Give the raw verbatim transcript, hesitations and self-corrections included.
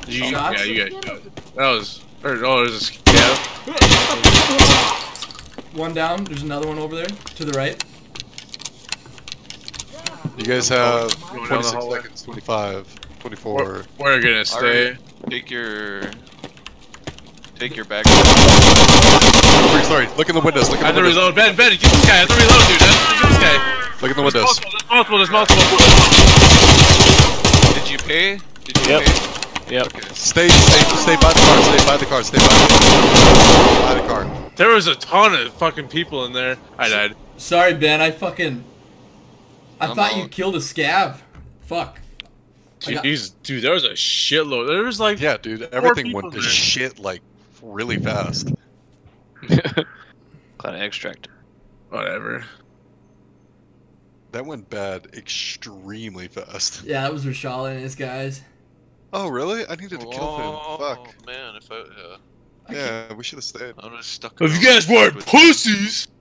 You, Shots? yeah, you got shot. That was. Or, oh, there's a scav. One down. There's another one over there to the right. You guys have Going down the twenty-six hallway. seconds, twenty-five, twenty-four. We're, we're gonna stay. Right. Take your... Take your back. Sorry, sorry, look in the windows, look I in have the to windows. reload. Ben, Ben, get this guy. I have to reload, dude. I have to get this guy. Look in the There's windows. multiple, there's multiple, there's multiple. Did you pay? Did you Yep. pay? Yep. Okay. Stay, stay, stay by the car, stay by the car, stay by the car. By the car. There was a ton of fucking people in there. I died. Sorry, Ben. I fucking. I I'm thought you out. killed a scav. Fuck. I got- Jeez, dude, there was a shitload. There was like. Yeah, dude, everything people went to there. shit like really fast. Cloud extractor. Whatever. That went bad extremely fast. Yeah, that was Reshala and his guys. Oh, really? I needed to kill him. Oh, Fuck. man, if I... Yeah. I Yeah, we should have stayed. I was stuck If you around guys weren't with- pussies.